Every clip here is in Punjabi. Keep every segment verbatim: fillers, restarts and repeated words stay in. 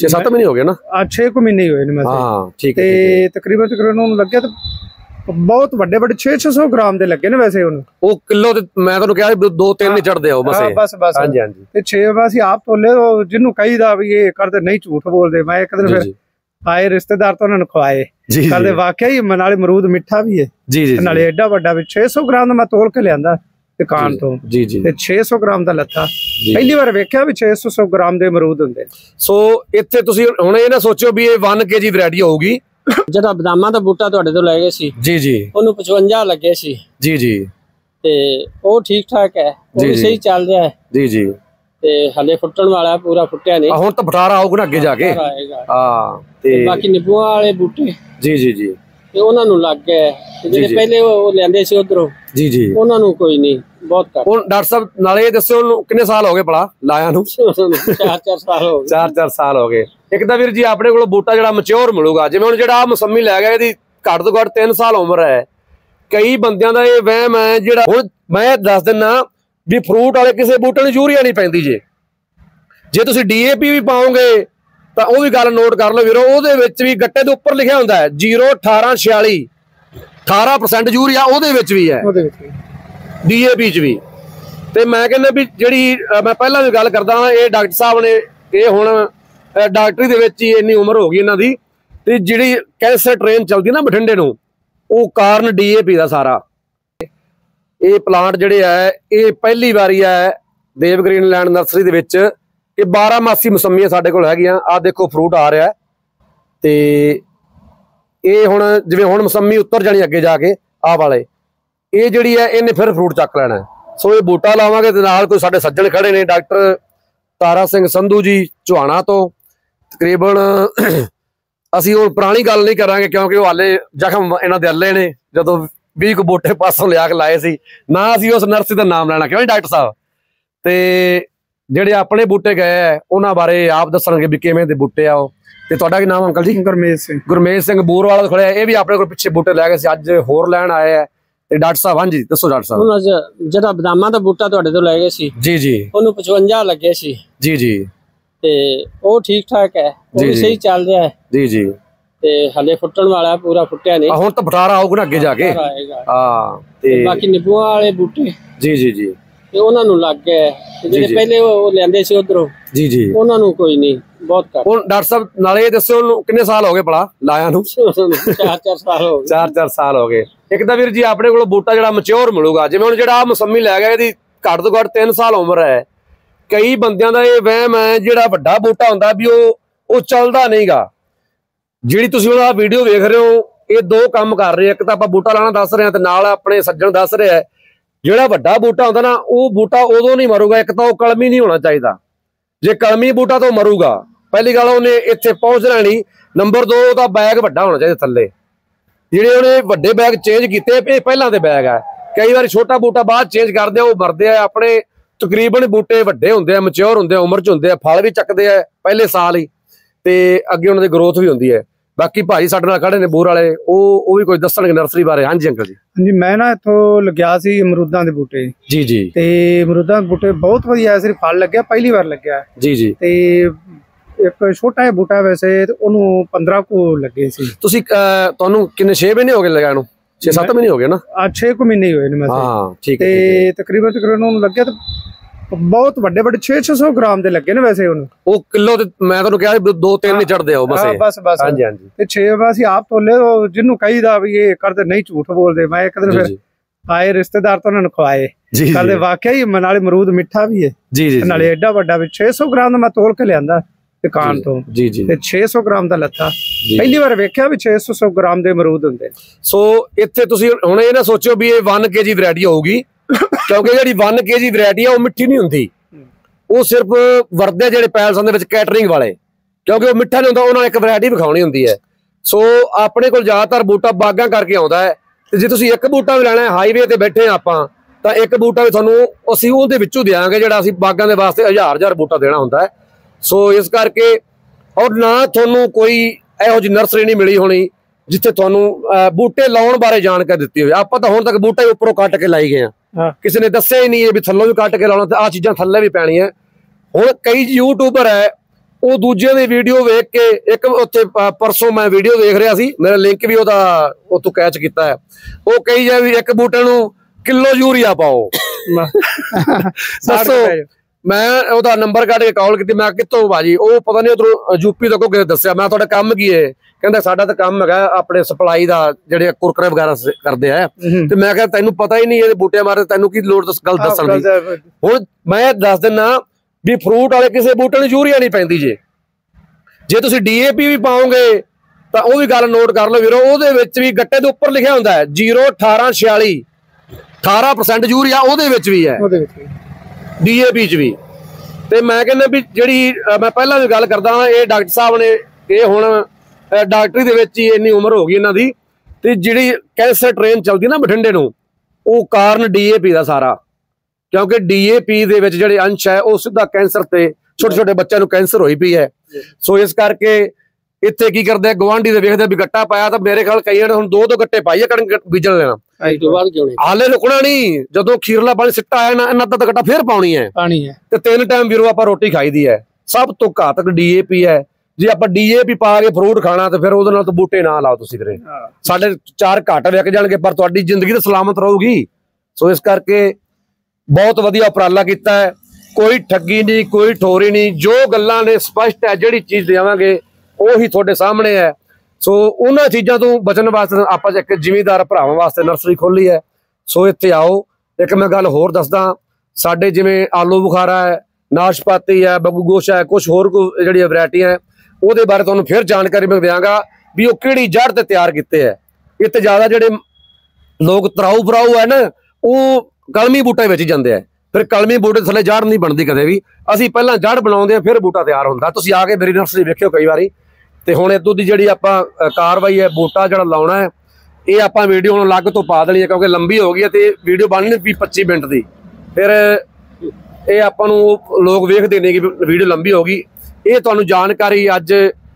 छे सत्त महीने हो गए ना? छे को महीने ही हुए ने। हाँ ठीक है। तकरीबन तकरीबन उन्होंने लगे तो बहुत ਵੱਡੇ ਵੱਡੇ छे छे सौ ग्राम ਦੇ ਲੱਗੇ ਨੇ ਵੈਸੇ ਉਹਨੂੰ। ਉਹ ਕਿਲੋ ਤੇ ਮੈਂ ਤੁਹਾਨੂੰ ਕਿਹਾ ਦੋ ਤਿੰਨ ਹੀ ਚੜਦੇ ਹੋ ਬਸ। ਬਸ ਬਸ ਹਾਂਜੀ ਹਾਂਜੀ। ਤੇ ਛੇ ਅਸੀਂ ਆਪ ਤੋਲੇ ਜਿਹਨੂੰ ਕਹੀਦਾ ਵੀ ਇਹ ਕਰਦੇ ਨਹੀਂ ਝੂਠ ਬੋਲਦੇ। ਮੈਂ ਇੱਕ ਦਿਨ ਫਿਰ ਆਏ ਰਿਸ਼ਤੇਦਾਰ ਤਾਂ ਉਹਨਾਂ ਨੂੰ ਖਵਾਏ ਕਰਦੇ ਵਾਕਿਆ ਹੀ ਨਾਲੇ ਅਮਰੂਦ ਮਿੱਠਾ ਵੀ ਹੈ ਜੀ ਜੀ ਨਾਲੇ ਐਡਾ ਵੱਡਾ ਵੀ ਛੇ ਸੌ ਗ੍ਰਾਮ ਦਾ ਮੈਂ ਤੋਲ ਕੇ ਲਿਆਂਦਾ ਦੁਕਾਨ ਤੋਂ ਜੀ ਜੀ ਤੇ ਛੇ ਸੌ ਗ੍ਰਾਮ ਦਾ ਲੱਥਾ ਪਹਿਲੀ ਵਾਰ ਵੇਖਿਆ ਵੀ ਛੇ ਸੌ ਗ੍ਰਾਮ ਦੇ ਅਮਰੂਦ ਹੁੰਦੇ। ਸੋ ਇੱਥੇ ਤੁਸੀਂ ਹੁਣ ਇਹ ਨਾ ਸੋਚਿਓ ਵੀ ਇਹ ਇੱਕ ਕੇਜੀ ਵੈਰਾਈਟੀ ਹੋਊਗੀ। ਜਿਹੜਾ ਬਦਾਮਾਂ ਦਾ ਬੂਟਾ ਤੁਹਾਡੇ ਤੋਂ ਲੈ ਗਏ ਸੀ ਜੀ ਜੀ ਉਹਨੂੰ ਪਚਵੰਜਾ ਲੱਗੇ ਸੀ ਜੀ ਜੀ ਤੇ ਉਹ ਠੀਕ ਠਾਕ ਹੈ ਉਹ ਵੀ ਸਹੀ ਚੱਲ ਰਿਹਾ ਹੈ ਜੀ ਜੀ ਤੇ ਹਲੇ ਫੁੱਟਣ ਵਾਲਾ ਪੂਰਾ ਫੁੱਟਿਆ ਨਹੀਂ ਹੁਣ ਤਾਂ ਬਟਾਰਾ ਆਊਗਾ ਨਾ ਅੱਗੇ ਜਾ ਕੇ ਹਾਂ ਤੇ ਬਾਕੀ ਨਿੰਬੂਆਂ ਵਾਲੇ ਬੂਟੇ ਜੀ ਜੀ ਜੀ ਤੇ ਉਹਨਾਂ ਨੂੰ ਲੱਗ ਗਏ ਜਿਹੜੇ ਪਹਿਲੇ ਉਹ ਲੈਂਦੇ ਸੀ ਉਧਰੋਂ ਜੀ ਜੀ ਉਹਨਾਂ ਨੂੰ ਕੋਈ ਨਹੀਂ ਬਹੁਤ ਘੱਟ। ਹੁਣ ਡਾਕਟਰ ਸਾਹਿਬ ਨਾਲੇ ਇਹ ਦੱਸਿਓ ਉਹਨੂੰ ਕਿੰਨੇ ਸਾਲ ਹੋ ਗਏ ਭਲਾ ਲਾਇਆ ਨੂੰ? ਚਾਰ ਚਾਰ ਸਾਲ ਹੋ ਗਏ। ਚਾਰ ਚਾਰ ਸਾਲ ਹੋ ਗਏ। ਇੱਕ ਤਾਂ ਵੀਰ ਜੀ ਆਪਣੇ ਕੋਲ ਬੂਟਾ ਜਿਹੜਾ ਮੈਚਿਓਰ ਮਿਲੂਗਾ ਜਿਵੇਂ ਹੁਣ ਜਿਹੜਾ ਮੌਸਮੀ ਲੈ ਗਿਆ ਇਹਦੀ ਘੱਟ ਤੋਂ ਘੱਟ ਤਿੰਨ ਸਾਲ ਉਮਰ ਹੈ। ਕਈ ਬੰਦਿਆਂ ਦਾ ਇਹ ਵਹਿਮ ਹੈ ਜਿਹੜਾ ਹੁਣ ਮੈਂ ਦੱਸ ਦਿੰਨਾ ਵੀ ਫਰੂਟ ਵਾਲੇ ਕਿਸੇ ਬੂਟੇ ਨੂੰ ਯੂਰੀਆ ਨਹੀਂ ਪੈਂਦੀ ਜੇ ਜੇ ਤੁਸੀਂ ਡੀ ਏ ਪੀ ਵੀ ਪਾਓਗੇ ਤਾਂ ਉਹ ਵੀ ਗੱਲ ਨੋਟ ਕਰ ਲਓ ਵੀਰੋ ਉਹਦੇ ਵਿੱਚ ਵੀ ਗੱਟੇ ਦੇ ਉੱਪਰ ਲਿਖਿਆ ਹੁੰਦਾ ਹੈ ਜ਼ੀਰੋ ਅਠਾਰਾਂ ਛਿਆਲੀ ਅਠਾਰਾਂ ਪਰਸੈਂਟ ਯੂਰੀਆ ਉਹਦੇ ਵਿੱਚ ਵੀ ਹੈ ਡੀ ਏ ਪੀ ਚ ਵੀ। ਤੇ ਮੈਂ ਕਹਿੰਦਾ ਵੀ ਜਿਹੜੀ ਮੈਂ ਪਹਿਲਾਂ ਵੀ ਗੱਲ ਕਰਦਾ ਹਾਂ ਇਹ ਡਾਕਟਰ ਸਾਹਿਬ ਨੇ ਇਹ ਹੁਣ ਡਾਕਟਰੀ ਦੇ ਵਿੱਚ ਹੀ ਇੰਨੀ ਉਮਰ ਹੋ ਗਈ ਇਹਨਾਂ ਦੀ ਤੇ ਜਿਹੜੀ ਕੈਂਸਰ ਟ੍ਰੇਨ ਚੱਲਦੀ ਨਾ ਬਠਿੰਡੇ ਨੂੰ ਉਹ ਕਾਰਨ ਡੀ ਏ ਪੀ ਦਾ ਸਾਰਾ। ਇਹ ਪਲਾਂਟ ਜਿਹੜੇ ਹੈ ਇਹ ਪਹਿਲੀ ਵਾਰੀ ਹੈ ਦੇਵ ਗ੍ਰੀਨਲੈਂਡ ਨਰਸਰੀ ਦੇ ਵਿੱਚ ਇਹ ਬਾਰਾਂ ਮਾਸੀ ਮੌਸਮੀਆਂ ਸਾਡੇ ਕੋਲ ਹੈਗੀਆਂ। ਆਹ ਦੇਖੋ ਫਰੂਟ ਆ ਰਿਹਾ ਤੇ ਇਹ ਹੁਣ ਜਿਵੇਂ ਹੁਣ ਮੌਸਮੀ ਉੱਤਰ ਜਾਣੀ ਅੱਗੇ ਜਾ ਕੇ ਆਹ ਵਾਲੇ ਇਹ ਜਿਹੜੀ ਹੈ ਇਹਨੇ ਫਿਰ ਫਰੂਟ ਚੱਕ ਲੈਣਾ। ਸੋ ਇਹ ਬੂਟਾ ਲਾਵਾਂਗੇ ਤੇ ਨਾਲ ਕੋਈ ਸਾਡੇ ਸੱਜਣ ਖੜੇ ਨੇ ਡਾਕਟਰ ਤਾਰਾ ਸਿੰਘ ਸੰਧੂ ਜੀ ਚੋਹਾਣਾ ਤੋਂ। ਤਕਰੀਬਨ ਅਸੀਂ ਹੁਣ ਪੁਰਾਣੀ ਗੱਲ ਨਹੀਂ ਕਰਾਂਗੇ ਕਿਉਂਕਿ ਉਹ ਹਾਲੇ ਜ਼ਖਮ ਇਹਨਾਂ ਦੇ ਹੱਲੇ ਨੇ ਜਦੋਂ ਵੀਹ ਕੁ ਬੂਟੇ ਪਾਸੋਂ ਲਿਆ ਕੇ ਲਾਏ ਸੀ ਨਾ ਅਸੀਂ ਉਸ ਨਰਸਰੀ ਦਾ ਨਾਮ ਲੈਣਾ ਕਿਉਂ ਡਾਕਟਰ ਸਾਹਿਬ। ਤੇ ਜਿਹੜੇ ਆਪਣੇ ਬੂਟੇ ਗਏ ਹੈ ਉਹਨਾਂ ਬਾਰੇ ਆਪ ਦੱਸਣਗੇ ਵੀ ਕਿਵੇਂ ਦੇ ਬੂਟੇ ਆ ਉਹ। ਤੇ ਤੁਹਾਡਾ ਕੀ ਨਾਮ ਅੰਕਲ ਜੀ? ਗੁਰਮੇਸ਼ ਸਿੰਘ। ਗੁਰਮੇਸ਼ ਸਿੰਘ ਬੂਰਵਾਲਾ ਖੜਿਆ ਇਹ ਵੀ ਆਪਣੇ ਕੋਲ ਪਿੱਛੇ ਬੂਟੇ ਲੈ ਗਏ ਸੀ ਅੱਜ ਹੋਰ ਲੈਣ ਆਏ ਆ। ਤੇ ਡਾਕਟਰ ਸਾਹਿਬ ਹਾਂਜੀ ਦੱਸੋ ਡਾਕਟਰ ਸਾਹਿਬ। ਜਿਹੜਾ ਬਦਾਮਾਂ ਦਾ ਬੂਟਾ ਤੁਹਾਡੇ ਤੋਂ ਲੈ ਗਏ ਸੀ ਜੀ ਜੀ ਉਹਨੂੰ ਪਚਵੰਜਾ ਲੱਗੇ ਸੀ ਜੀ ਜੀ ਤੇ ਉਹ ਠੀਕ ਠਾਕ ਹੈ ਉਹ ਵੀ ਸਹੀ ਚੱਲ ਰਿਹਾ ਹੈ ਜੀ ਜੀ ਤੇ ਹਲੇ ਫੁੱਟਣ ਵਾਲਾ ਪੂਰਾ ਫੁੱਟਿਆ ਨਹੀਂ ਹੁਣ ਤਾਂ ਬਟਾਰਾ ਆਊਗਾ ਨਾ ਅੱਗੇ ਜਾ ਕੇ ਹਾਂ ਤੇ ਬਾਕੀ ਨਿੰਬੂਆਂ ਵਾਲੇ ਬੂਟੇ ਜੀ ਜੀ ਜੀ ਤੇ ਉਹਨਾਂ ਨੂੰ ਲੱਗ ਗਏ ਜਿਹੜੇ ਪਹਿਲੇ ਉਹ ਲੈਂਦੇ ਸੀ ਉਧਰੋਂ ਜੀ ਜੀ ਉਹਨਾਂ ਨੂੰ ਕੋਈ ਨਹੀਂ ਬਹੁਤ ਘੱਟ। ਹੁਣ ਡਾਕਟਰ ਸਾਹਿਬ ਨਾਲੇ ਇਹ ਦੱਸਿਓ ਉਹਨੂੰ ਕਿੰਨੇ ਸਾਲ ਹੋ ਗਏ ਭਲਾ ਲਾਇਆ ਨੂੰ? ਚਾਰ ਚਾਰ ਸਾਲ ਹੋ ਗਏ। ਚਾਰ ਚਾਰ ਸਾਲ ਹੋ ਗਏ। ਇੱਕ ਤਾਂ ਵੀਰ ਜੀ ਆਪਣੇ ਕੋਲ ਬੂਟਾ ਜਿਹੜਾ ਮੈਚਿਓਰ ਮਿਲੂਗਾ ਜਿਵੇਂ ਹੁਣ ਜਿਹੜਾ ਮੌਸਮੀ ਲੈ ਗਿਆ ਇਹਦੀ ਘੱਟ ਤੋਂ ਘੱਟ ਤਿੰਨ ਸਾਲ ਉਮਰ ਹੈ। ਕਈ ਬੰਦਿਆਂ ਦਾ ਇਹ ਵਹਿਮ ਹੈ ਜਿਹੜਾ ਵੱਡਾ ਬੂਟਾ ਹੁੰਦਾ ਵੀ ਉਹ ਉਹ ਚੱਲਦਾ ਨਹੀਂਗਾ। ਜਿਹੜੀ ਤੁਸੀਂ ਹੁਣ ਆਹ ਵੀਡੀਓ ਵੇਖ ਰਹੇ ਹੋ ਇਹ ਦੋ ਕੰਮ ਕਰ ਰਹੇ ਇੱਕ ਤਾਂ ਆਪਾਂ ਬੂਟਾ ਲਾਣਾ ਦੱਸ ਰਹੇ ਹਾਂ ਤੇ ਨਾਲ ਆਪਣੇ ਸੱਜਣ ਦੱਸ ਰਹੇ ਆ ਜਿਹੜਾ ਵੱਡਾ ਬੂਟਾ ਹੁੰਦਾ ਨਾ ਉਹ ਬੂਟਾ ਉਦੋਂ ਨਹੀਂ ਮਰੂਗਾ ਇੱਕ ਤਾਂ ਉਹ ਕਲਮੀ ਨਹੀਂ ਹੋਣਾ ਚਾਹੀਦਾ। ਜੇ ਕਲਮੀ ਬੂਟਾ ਤਾਂ ਮਰੂਗਾ ਪਹਿਲੀ ਗੱਲ ਉਹਨੇ ਇੱਥੇ ਪਹੁੰਚਣਾ ਨਹੀਂ। ਨੰਬਰ ਦੋ ਉਹਦਾ ਬੈਗ ਵੱਡਾ ਹੋਣਾ ਚਾਹੀਦਾ ਥੱਲੇ। ਜਿਹੜੇ ਉਹਨੇ ਵੱਡੇ ਬੈਗ ਚੇਂਜ ਕੀਤੇ ਇਹ ਪਹਿਲਾਂ ਦੇ ਬੈਗ ਆ। ਕਈ ਵਾਰੀ ਛੋਟਾ ਬੂਟਾ ਬਾਅਦ ਚੇਂਜ ਕਰਦੇ ਆ ਉਹ ਮਰਦੇ ਆ। ਆਪਣੇ ਤਕਰੀਬਨ ਬੂਟੇ ਵੱਡੇ ਹੁੰਦੇ ਆ ਮੈਚਿਓਰ ਹੁੰਦੇ ਆ ਉਮਰ ਚ ਹੁੰਦੇ ਆ ਫਲ ਵੀ ਚੱਕਦੇ ਆ ਪਹਿਲੇ ਸਾਲ ਹੀ ਤੇ ਅੱਗੇ ਉਹਨਾਂ ਦੀ ਗਰੋਥ ਵੀ ਹੁੰਦੀ ਹੈ। ਬਾਕੀ ਭਾਈ ਸਾਡੇ ਨਾਲ ਖੜੇ ਨੇ ਬੂਰ ਵਾਲੇ ਉਹ ਉਹ ਵੀ ਕੁਝ ਦੱਸਣਗੇ ਨਰਸਰੀ ਬਾਰੇ। ਹਾਂਜੀ ਅੰਕਲ ਜੀ। ਹਾਂਜੀ ਮੈਂ ਨਾ ਇੱਥੋਂ ਲੱਗਿਆ ਸੀ ਅਮਰੂਦਾਂ ਦੇ ਬੂਟੇ ਜੀ ਜੀ ਤੇ ਅਮਰੂਦਾਂ ਦੇ ਬੂਟੇ ਬਹੁਤ ਵਧੀਆ ਸਿਰ ਫਲ ਲੱਗਿਆ ਪਹਿਲੀ ਵਾਰ ਲੱਗਿਆ ਜੀ ਜੀ ਤੇ ਇੱਕ ਛੋਟਾ ਜਿਹਾ ਬੂਟਾ ਵੈਸੇ ਉਹਨੂੰ ਪੰਦਰਾਂ ਕੁ ਲੱਗੇ ਸੀ। ਤੁਸੀਂ ਤੁਹਾਨੂੰ ਕਿੰਨੇ ਛੇ ਮਹੀਨੇ ਹੋ ਗਏ ਲਗਾਇਆ ਨੂੰ? ਛੇ ਸੱਤ ਮਹੀਨੇ ਹੋ ਗਏ ਨਾ? ਆ ਛੇ ਕੁ ਮਹੀਨੇ ਹੋਏ ਨੇ। ਹਾਂ ਠੀਕ ਤੇ ਤਕਰੀਬਨ ਤਕਰੀਬਨ ਉਹਨੂੰ ਲੱਗਿਆ ਤਾਂ ਬਹੁਤ ਵੱਡੇ ਵੱਡੇ ਛੇ ਛੇ ਸੌ ਗ੍ਰਾਮ ਦੇ ਲੱਗੇ ਨੇ ਵੈਸੇ ਉਹਨੂੰ। ਉਹ ਕਿਲੋ ਤੇ ਮੈਂ ਤੁਹਾਨੂੰ ਕਿਹਾ ਦੋ ਤਿੰਨ ਹੀ ਚੜਦੇ ਹੋ ਬਸ ਬਸ ਬਸ ਹਾਂਜੀ ਹਾਂਜੀ ਤੇ ਛੇ ਅਸੀਂ ਆਪ ਤੋਲੇ ਜਿਹਨੂੰ ਕਹੀਦਾ ਵੀ ਇਹ ਕਰਦੇ ਨਹੀਂ ਝੂਠ ਬੋਲਦੇ। ਮੈਂ ਇੱਕ ਦਿਨ ਫਿਰ ਆਏ ਰਿਸ਼ਤੇਦਾਰ ਤਾਂ ਉਹਨਾਂ ਨੂੰ ਖਵਾਏ ਕਰਦੇ ਵਾਕਿਆ ਹੀ ਨਾਲੇ ਅਮਰੂਦ ਮਿੱਠਾ ਵੀ ਹੈ ਨਾਲੇ ਐਡਾ ਵੱਡਾ ਵੀ ਛੇ ਸੌ ਗ੍ਰਾਮ ਦਾ ਮੈਂ ਤੋਲ ਕੇ ਲਿਆਂਦਾ ਦੁਕਾਨ ਤੋਂ ਜੀ ਜੀ ਤੇ ਛੇ ਸੌ ਗ੍ਰਾਮ ਦਾ ਲੱਥਾ ਪਹਿਲੀ ਵਾਰ ਵੇਖਿਆ ਵੀ ਛੇ ਸੌ ਗ੍ਰਾਮ ਦੇ ਅਮਰੂਦ ਹੁੰਦੇ। ਸੋ ਇੱਥੇ ਤੁਸੀਂ ਹੁਣ ਇਹ ਨਾ ਸੋਚਿਓ ਵੀ ਇਹ ਇੱਕ ਕੇਜੀ ਵੈਰਾਈਟੀ ਹੋਊਗੀ ਕਿਉਂਕਿ ਜਿਹੜੀ ਇੱਕ ਕੇਜੀ ਵੈਰਾਈਟੀ ਆ ਉਹ ਮਿੱਠੀ ਨਹੀਂ ਹੁੰਦੀ। ਉਹ ਸਿਰਫ ਵਰਦੇ ਜਿਹੜੇ ਪੈਲਸਾਂ ਦੇ ਵਿੱਚ ਕੈਟਰਿੰਗ ਵਾਲੇ ਕਿਉਂਕਿ ਉਹ ਮਿੱਠਾ ਨਹੀਂ ਹੁੰਦਾ ਉਹਨਾਂ ਨੇ ਇੱਕ ਵੈਰਾਈਟੀ ਵਿਖਾਉਣੀ ਹੁੰਦੀ ਹੈ। ਸੋ ਆਪਣੇ ਕੋਲ ਜ਼ਿਆਦਾਤਰ ਬੂਟਾ ਬਾਗਾਂ ਕਰਕੇ ਆਉਂਦਾ ਹੈ ਤੇ ਜੇ ਤੁਸੀਂ ਇੱਕ ਬੂਟਾ ਵੀ ਲੈਣਾ ਹਾਈਵੇ ਤੇ ਬੈਠੇ ਆਪਾਂ ਤਾਂ ਇੱਕ ਬੂਟਾ ਵੀ ਤੁਹਾਨੂੰ ਅਸੀਂ ਉਹਦੇ ਵਿੱਚੋਂ ਦਿਆਂਗੇ ਜਿਹੜਾ ਅਸੀਂ ਬਾਗਾਂ ਦੇ ਵਾਸਤੇ ਹਜ਼ਾਰ ਹਜ਼ਾਰ ਬੂਟਾ ਦੇਣਾ ਹੁੰਦਾ ਹੈ। ਸੋ ਇਸ ਕਰਕੇ ਔਰ ਨਾ ਤੁਹਾਨੂੰ ਕੋਈ ਇਹੋ ਜਿਹੀ ਨਰਸਰੀ ਨਹੀਂ ਮਿਲੀ ਹੋਣੀ ਜਿੱਥੇ ਤੁਹਾਨੂੰ ਬੂਟੇ ਲਾਉਣ ਬਾਰੇ ਜਾਣਕਾਰੀ ਦਿੱਤੀ ਹੋਵੇ। ਆਪਾਂ ਤਾਂ ਹੁਣ ਤੱਕ ਬੂਟੇ ਉੱਪਰੋਂ ਕੱਟ ਕੇ ਲਾਈ ਗਏ ਆ ਕਿਸੇ ਨੇ ਦੱਸਿਆ ਹੀ ਨਹੀਂ ਵੀ ਥੱਲੋਂ ਵੀ ਕੱਟ ਕੇ ਲਾਉਣਾ ਤੇ ਆਹ ਚੀਜ਼ਾਂ ਥੱਲੇ ਵੀ ਪੈਣੀਆਂ। ਹੁਣ ਕਈ ਯੂਟਿਊਬਰ ਹੈ ਉਹ ਦੂਜਿਆਂ ਦੀ ਵੀਡੀਓ ਵੇਖ ਕੇ, ਇੱਕ ਉੱਥੇ ਪਰਸੋਂ ਮੈਂ ਵੀਡੀਓ ਦੇਖ ਰਿਹਾ ਸੀ, ਮੇਰਾ ਲਿੰਕ ਵੀ ਉਹਦਾ ਉੱਥੋਂ ਕੈਚ ਕੀਤਾ ਹੈ, ਉਹ ਕਹੀ ਜਾਏ ਵੀ ਇੱਕ ਬੂਟੇ ਨੂੰ ਕਿਲੋ ਯੂਰੀਆ ਪਾਓ। ਦੱਸੋ, ਮੈਂ ਉਹਦਾ ਨੰਬਰ ਕੱਢ ਕੇ ਕਾਲ ਕੀਤੀ, ਮੈਂ ਕਿੱਥੋਂ ਭਾਜੀ, ਉਹ ਪਤਾ ਨਹੀਂ ਉਧਰੋਂ ਯੂਪੀ ਤੋਂ ਕਿਸੇ ਦੱਸਿਆ। ਮੈਂ ਤੁਹਾਡਾ ਕੰਮ ਕੀ ਹੈ? ਕਹਿੰਦਾ ਸਾਡਾ ਤਾਂ ਕੰਮ ਹੈਗਾ ਆਪਣੇ ਸਪਲਾਈ ਦਾ, ਜਿਹੜੇ ਕੁਰਕਰੇ ਵਗੈਰਾ ਕਰਦੇ ਆ। ਤੇ ਮੈਂ ਕਿਹਾ ਤੈਨੂੰ ਪਤਾ ਹੀ ਨਹੀਂ ਇਹਦੇ ਬੂਟਿਆਂ ਬਾਰੇ, ਤੈਨੂੰ ਕੀ ਲੋੜ ਗੱਲ ਦੱਸਣ ਦੀ। ਹੁਣ ਮੈਂ ਦੱਸ ਦਿੰਦਾ ਵੀ ਫਰੂਟ ਵਾਲੇ ਕਿਸੇ ਬੂਟੇ ਨੂੰ ਯੂਰੀਆ ਨਹੀਂ ਪੈਂਦੀ। ਜੇ ਜੇ ਤੁਸੀਂ ਡੀ ਏ ਪੀ ਵੀ ਪਾਓਗੇ ਤਾਂ ਉਹ ਵੀ ਗੱਲ ਨੋਟ ਕਰ ਲਓ ਵੀਰੋ, ਉਹਦੇ ਵਿੱਚ ਵੀ ਗੱਟੇ ਦੇ ਉੱਪਰ ਲਿਖਿਆ ਹੁੰਦਾ ਹੈ ਜ਼ੀਰੋ ਅਠਾਰਾਂ ਛਿਆਲੀ, ਅਠਾਰਾਂ ਪਰਸੈਂਟ ਯੂਰੀਆ ਉਹਦੇ ਵਿੱਚ ਵੀ ਹੈ, ਡੀ ਏ ਪੀ ਚ ਵੀ। ਤੇ ਮੈਂ ਕਹਿੰਦਾ ਵੀ ਜਿਹੜੀ ਮੈਂ ਪਹਿਲਾਂ ਵੀ ਗੱਲ ਕਰਦਾ ਹਾਂ, ਇਹ ਡਾਕਟਰ ਸਾਹਿਬ ਨੇ, ਇਹ ਹੁਣ ਡਾਕਟਰੀ ਦੇ ਵਿੱਚ ਹੀ ਇੰਨੀ ਉਮਰ ਹੋ ਗਈ ਇਹਨਾਂ ਦੀ, ਤੇ ਜਿਹੜੀ ਕੈਂਸਰ ਟ੍ਰੇਨ ਚੱਲਦੀ ਨਾ ਬਠਿੰਡੇ ਨੂੰ, ਉਹ ਕਾਰਨ ਡੀ ਏ ਪੀ ਦਾ ਸਾਰਾ। ਕਿਉਂਕਿ ਡੀ ਏ ਪੀ ਦੇ ਵਿੱਚ ਜਿਹੜੇ ਅੰਸ਼ ਹੈ ਉਹ ਸਿੱਧਾ ਕੈਂਸਰ ਤੇ, ਛੋਟੇ ਛੋਟੇ ਬੱਚਿਆਂ ਨੂੰ ਕੈਂਸਰ ਹੋਈ ਪਈ ਹੈ। ਸੋ ਇਸ ਕਰਕੇ ਇੱਥੇ ਕੀ ਕਰਦੇ, ਗਵਾਂਢੀ ਦੇ ਵੇਖਦੇ ਵੀ ਗੱਟਾ ਪਾਇਆ, ਤਾਂ ਮੇਰੇ ਖਿਆਲ ਕਈਆਂ ਨੇ ਹੁਣ ਦੋ ਦੋ ਗੱਟੇ ਪਾਈਏ ਕਣਕ ਬੀਜਣ ਲੈਣਾ। ਹਾਲੇ ਰੁਕਣਾ ਨਹੀਂ, ਜਦੋਂ ਖੀਰਲਾ ਪਾਣੀ ਸਿੱਟਾ ਆਇਆ ਨਾ, ਇਹਨਾਂ ਦਾ ਗੱਟਾ ਫੇਰ ਪਾਉਣੀ ਹੈ ਤੇ ਤਿੰਨ ਟਾਈਮ ਵੀਰੋ ਆਪਾਂ ਰੋਟੀ ਖਾਈਦੀ ਹੈ। ਸਭ ਤੋਂ ਘਾਤਕ ਡੀ ਏ ਪੀ ਹੈ। ਜੇ ਆਪਾਂ ਡੀ ਏ ਪੀ ਪਾ ਕੇ ਫਰੂਟ ਖਾਣਾ ਤੇ ਫਿਰ ਉਹਦੇ ਨਾਲ ਤਾਂ ਬੂਟੇ ਨਾ ਲਾਓ ਤੁਸੀਂ ਵੀਰੇ, ਸਾਡੇ ਚਾਰ ਘੱਟ ਵਿਕ ਜਾਣਗੇ ਪਰ ਤੁਹਾਡੀ ਜ਼ਿੰਦਗੀ ਤਾਂ ਸਲਾਮਤ ਰਹੂਗੀ। ਸੋ ਇਸ ਕਰਕੇ ਬਹੁਤ ਵਧੀਆ ਉਪਰਾਲਾ ਕੀਤਾ ਹੈ, ਕੋਈ ਠੱਗੀ ਨਹੀਂ, ਕੋਈ ਠੋਰੀ ਨਹੀਂ, ਜੋ ਗੱਲਾਂ ਨੇ ਸਪਸ਼ਟ ਹੈ, ਜਿਹੜੀ ਚੀਜ਼ ਦੇਵਾਂਗੇ ਉਹੀ ਤੁਹਾਡੇ ਸਾਹਮਣੇ ਹੈ। ਸੋ ਉਹਨਾਂ ਚੀਜ਼ਾਂ ਤੋਂ ਬਚਣ ਵਾਸਤੇ ਆਪਾਂ ਇੱਕ ਜ਼ਿਮੀਂਦਾਰ ਭਰਾਵਾਂ ਵਾਸਤੇ ਨਰਸਰੀ ਖੋਲੀ ਹੈ। ਸੋ ਇੱਥੇ ਆਓ। ਇੱਕ ਮੈਂ ਗੱਲ ਹੋਰ ਦੱਸਦਾ, ਸਾਡੇ ਜਿਵੇਂ ਆਲੂ ਬੁਖਾਰਾ ਹੈ, ਨਾਸ਼ਪਾਤੀ ਹੈ, ਬੱਗੂ ਗੋਸ਼ਾ ਹੈ, ਕੁਛ ਹੋਰ ਜਿਹੜੀਆਂ ਵੈਰਾਈਟੀਆਂ ਹੈ, ਉਹਦੇ ਬਾਰੇ ਤੁਹਾਨੂੰ ਫਿਰ ਜਾਣਕਾਰੀ ਮੈਂ ਦਿਆਂਗਾ ਵੀ ਉਹ ਕਿਹੜੀ ਜੜ੍ਹ ਤੇ ਤਿਆਰ ਕੀਤੇ ਹੈ। ਇੱਥੇ ਜ਼ਿਆਦਾ ਜਿਹੜੇ ਲੋਕ ਤਰਾਊ ਫਰਾਊ ਹੈ ਨਾ, ਉਹ ਕਲਮੀ ਬੂਟੇ ਵਿੱਚ ਜਾਂਦੇ ਆ, ਫਿਰ ਕਲਮੀ ਬੂਟੇ ਥੱਲੇ ਜੜ੍ਹ ਨਹੀਂ ਬਣਦੀ ਕਦੇ ਵੀ। ਅਸੀਂ ਪਹਿਲਾਂ ਜੜ੍ਹ ਬਣਾਉਂਦੇ ਆ, ਫਿਰ ਬੂਟਾ ਤਿਆਰ ਹੁੰਦਾ। ਤੁਸੀਂ ਆ ਕੇ ਮੇਰੀ ਨਰਸਰੀ ਵੇਖਿਓ ਕਈ ਵਾਰੀ। ਤੇ ਹੁਣ ਇਦੋਂ ਦੀ ਜਿਹੜੀ ਆਪਾਂ ਕਾਰਵਾਈ ਹੈ, ਬੂਟਾ ਜਿਹੜਾ ਲਾਉਣਾ ਹੈ, ਇਹ ਆਪਾਂ ਵੀਡੀਓ ਹੁਣ ਅਲੱਗ ਤੋਂ ਪਾ ਦੇਣੀ ਹੈ ਕਿਉਂਕਿ ਲੰਬੀ ਹੋ ਗਈ ਹੈ ਤੇ ਵੀਡੀਓ ਬਣਨੀ ਵੀਹ ਪੱਚੀ ਮਿੰਟ ਦੀ। ਫਿਰ ਇਹ ਆਪਾਂ ਨੂੰ ਲੋਕ ਵੇਖਦੇ ਨੇ ਕਿ ਵੀਡੀਓ ਲੰਬੀ ਹੋ ਗਈ। ਇਹ ਤੁਹਾਨੂੰ ਜਾਣਕਾਰੀ ਅੱਜ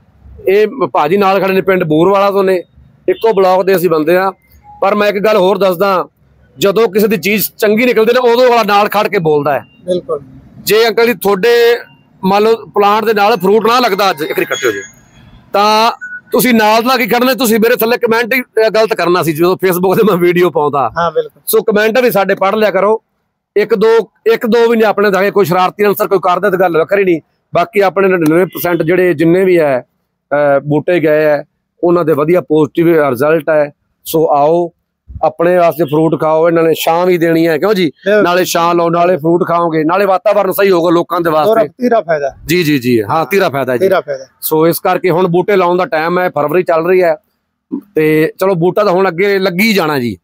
ਇਹ ਭਾਜੀ ਨਾਲ ਖੜੇ ਨੇ, ਪਿੰਡ ਬੂਰਵਾਲਾ ਤੋਂ ਨੇ, ਇੱਕੋ ਬਲਾਕ ਦੇ ਅਸੀਂ ਬੰਦੇ ਆ। ਪਰ ਮੈਂ ਇੱਕ ਗੱਲ ਹੋਰ ਦੱਸਦਾ, ਜਦੋਂ ਕਿਸੇ ਦੀ ਚੀਜ਼ ਚੰਗੀ ਨਿਕਲਦੀ ਨਾ, ਉਦੋਂ ਵਾਲਾ ਨਾਲ ਖੜ ਕੇ ਬੋਲਦਾ ਹੈ। ਬਿਲਕੁਲ। ਜੇ ਅੰਕਲ ਜੀ ਤੁਹਾਡੇ ਮੰਨ ਲਓ ਪਲਾਂਟ ਦੇ ਨਾਲ ਫਰੂਟ ਨਾ ਲੱਗਦਾ, ਅੱਜ ਇੱਕ ਇਕੱਠੇ ਹੋ ਜੇ, ਤਾਂ ਤੁਸੀਂ ਨਾਲ ਲਾ ਕੇ ਖੜਨੇ, ਤੁਸੀਂ ਮੇਰੇ ਥੱਲੇ ਕਮੈਂਟ ਹੀ ਗਲਤ ਕਰਨਾ ਸੀ ਜਦੋਂ ਫੇਸਬੁੱਕ ਤੇ ਮੈਂ ਵੀਡੀਓ ਪਾਉਂਦਾ। ਹਾਂ ਬਿਲਕੁਲ। ਸੋ ਕਮੈਂਟ ਵੀ ਸਾਡੇ ਪੜ੍ਹ ਲਿਆ ਕਰੋ। ਇੱਕ ਦੋ ਇੱਕ ਦੋ ਵੀ ਨਹੀਂ ਆਪਣੇ ਦਾ, ਕੋਈ ਸ਼ਰਾਰਤੀ ਅਨਸਰ ਕੋਈ ਕਰਦਾ ਤਾਂ ਗੱਲ ਵੱਖਰੀ ਨਹੀਂ। ਬਾਕੀ ਆਪਣੇ ਨੜਿਨਵੇਂ ਪਰਸੈਂਟ ਜਿਹੜੇ ਜਿੰਨੇ ਵੀ ਹੈ ਬੂਟੇ ਗਏ ਹੈ, ਉਹਨਾਂ ਦੇ ਵਧੀਆ ਪੋਜ਼ਿਟਿਵ ਰਿਜ਼ਲਟ ਹੈ। ਸੋ ਆਓ, ਆਪਣੇ ਵਾਸਤੇ ਫਰੂਟ ਖਾਓ। ਇਹਨਾਂ ਨੇ ਛਾਂ ਵੀ ਦੇਣੀ ਹੈ, ਕਿਉਂ ਜੀ? ਨਾਲੇ ਛਾਂ ਲਾਓ, ਨਾਲੇ ਫਰੂਟ ਖਾਓਗੇ, ਨਾਲੇ ਵਾਤਾਵਰਨ ਸਹੀ ਹੋਊਗਾ ਲੋਕਾਂ ਦੇ ਵਾਸਤੇ। ਤੀਰਾ ਫਾਇਦਾ। ਜੀ ਜੀ ਜੀ ਹਾਂ, ਤੀਰਾ ਫਾਇਦਾ ਜੀ। ਸੋ ਇਸ ਕਰਕੇ ਹੁਣ ਬੂਟੇ ਲਾਉਣ ਦਾ ਟਾਈਮ ਹੈ, ਫਰਵਰੀ ਚੱਲ ਰਹੀ ਹੈ ਤੇ ਚਲੋ ਬੂਟਾ ਤਾਂ ਹੁਣ ਅੱਗੇ ਲੱਗੀ ਜਾਣਾ ਜੀ,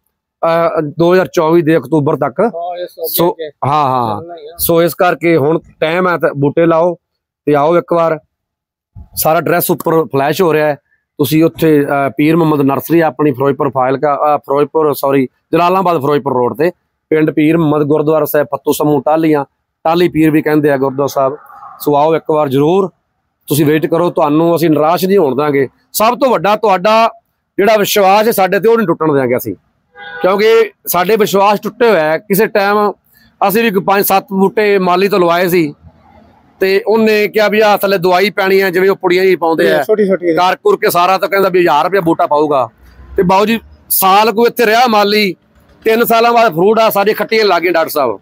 ਦੋ ਹਜ਼ਾਰ ਚੌਵੀ ਦੇ ਅਕਤੂਬਰ ਤੱਕ। ਸੋ ਹਾਂ ਹਾਂ, ਸੋ ਇਸ ਕਰਕੇ ਹੁਣ ਟਾਈਮ ਹੈ ਤਾਂ ਬੂਟੇ ਲਾਓ ਤੇ ਆਓ ਇੱਕ ਵਾਰ। ਸਾਰਾ ਡਰੈਸ ਉੱਪਰ ਫਲੈਸ਼ ਹੋ ਰਿਹਾ ਹੈ। ਤੁਸੀਂ ਉੱਥੇ ਪੀਰ ਮੁਹੰਮਦ ਨਰਸਰੀ ਆਪਣੀ ਫਿਰੋਜ਼ਪੁਰ ਫਾਜ਼ਿਲਕਾ ਫਿਰੋਜ਼ਪੁਰ ਸੌਰੀ ਜਲਾਲਾਬਾਦ ਫਿਰੋਜ਼ਪੁਰ ਰੋਡ ਤੇ ਪਿੰਡ ਪੀਰ ਮੁਹੰਮਦ, ਗੁਰਦੁਆਰਾ ਸਾਹਿਬ ਫੱਤੂ ਸਮੂਹ ਟਾਹਲੀਆਂ, ਟਾਹਲੀ ਪੀਰ ਵੀ ਕਹਿੰਦੇ ਆ ਗੁਰਦੁਆਰਾ ਸਾਹਿਬ। ਸੋ ਆਓ ਇੱਕ ਵਾਰ ਜ਼ਰੂਰ, ਤੁਸੀਂ ਵੇਟ ਕਰੋ, ਤੁਹਾਨੂੰ ਅਸੀਂ ਨਿਰਾਸ਼ ਨਹੀਂ ਹੋਣ ਦਾਂਗੇ। ਸਭ ਤੋਂ ਵੱਡਾ ਤੁਹਾਡਾ ਜਿਹੜਾ ਵਿਸ਼ਵਾਸ ਹੈ ਸਾਡੇ ਤੇ, ਉਹ ਨਹੀਂ ਟੁੱਟਣ ਦਿਆਂਗੇ ਅਸੀਂ, ਕਿਉਂਕਿ ਸਾਡੇ ਵਿਸ਼ਵਾਸ ਟੁੱਟੇ ਹੋਇਆ। ਕਿਸੇ ਟਾਈਮ ਅਸੀਂ ਵੀ ਪੰਜ ਸੱਤ ਬੂਟੇ ਮਾਲੀ ਤੋਂ ਲਵਾਏ ਸੀ ਤੇ ਉਹਨੇ ਕਿਹਾ ਵੀ ਆਹ ਥੱਲੇ ਦਵਾਈ ਪੈਣੀ ਹੈ, ਜਿਵੇਂ ਉਹ ਪੁੜੀਆਂ ਹੀ ਪਾਉਂਦੇ ਆ ਕਰ ਕੁਰ ਕੇ ਸਾਰਾ, ਤਾਂ ਕਹਿੰਦਾ ਵੀ ਹਜ਼ਾਰ ਰੁਪਇਆ ਬੂਟਾ ਪਾਊਗਾ। ਤੇ ਬਾਊ ਜੀ ਸਾਲ ਕੋ ਇੱਥੇ ਰਿਹਾ ਮਾਲੀ, ਤਿੰਨ ਸਾਲਾਂ ਬਾਅਦ ਫਰੂਟ ਆ, ਸਾਡੀ ਖੱਟੀਆਂ ਲੱਗ ਗਈਆਂ ਡਾਕਟਰ ਸਾਹਿਬ।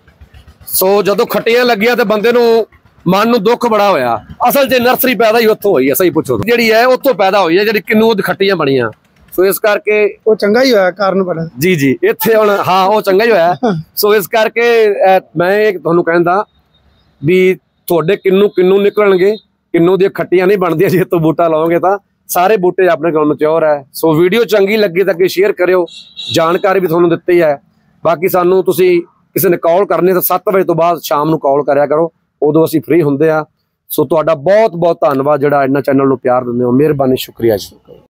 ਸੋ ਜਦੋਂ ਖੱਟੀਆਂ ਲੱਗੀਆਂ ਤੇ ਬੰਦੇ ਨੂੰ ਮਨ ਨੂੰ ਦੁੱਖ ਬੜਾ ਹੋਇਆ। ਅਸਲ 'ਚ ਨਰਸਰੀ ਪੈਦਾ ਹੀ ਉੱਥੋਂ ਹੋਈ ਹੈ, ਸਹੀ ਪੁੱਛੋ ਜਿਹੜੀ ਹੈ ਉੱਥੋਂ ਪੈਦਾ ਹੋਈ ਹੈ, ਜਿਹੜੀ ਕਿੰਨੂ ਖੱਟੀਆਂ ਬਣੀਆਂ। ਸੋ ਇਸ ਕਰਕੇ ਉਹ ਚੰਗਾ ਹੀ ਹੋਇਆ ਕਾਰਨ ਬਣਾ। ਜੀ ਜੀ ਇੱਥੇ ਹੁਣ ਹਾਂ ਉਹ ਚੰਗਾ ਹੀ ਹੋਇਆ। ਸੋ ਇਸ ਕਰਕੇ ਮੈਂ ਤੁਹਾਨੂੰ ਕਹਿੰਦਾ ਵੀ ਤੁਹਾਡੇ ਕਿੰਨੂ ਕਿੰਨੂ ਨਿਕਲਣਗੇ, ਕਿੰਨੂ ਦੀਆਂ ਖੱਟੀਆਂ ਨਹੀਂ ਬਣਦੀਆਂ ਜੇ ਤੋਂ ਬੂਟਾ ਲਾਓਗੇ ਤਾਂ। ਸਾਰੇ ਬੂਟੇ ਆਪਣੇ ਕੋਲ ਮਚਿਓਰ ਹੈ। ਸੋ ਵੀਡੀਓ ਚੰਗੀ ਲੱਗੀ ਤਾਂ ਅੱਗੇ ਸ਼ੇਅਰ ਕਰਿਓ, ਜਾਣਕਾਰੀ ਵੀ ਤੁਹਾਨੂੰ ਦਿੱਤੀ ਹੈ। ਬਾਕੀ ਸਾਨੂੰ ਤੁਸੀਂ ਕਿਸੇ ਨੇ ਕਾਲ ਕਰਨੀ ਤਾਂ ਸੱਤ ਵਜੇ ਤੋਂ ਬਾਅਦ ਸ਼ਾਮ ਨੂੰ ਕਾਲ ਕਰਿਆ ਕਰੋ, ਉਦੋਂ ਅਸੀਂ ਫ੍ਰੀ ਹੁੰਦੇ ਆ। ਸੋ ਤੁਹਾਡਾ ਬਹੁਤ ਬਹੁਤ ਧੰਨਵਾਦ ਜਿਹੜਾ ਇਹਨਾਂ ਚੈਨਲ ਨੂੰ ਪਿਆਰ ਦਿੰਦੇ ਹੋ। ਮਿਹਰਬਾਨੀ, ਸ਼ੁਕਰੀਆ ਜੀ।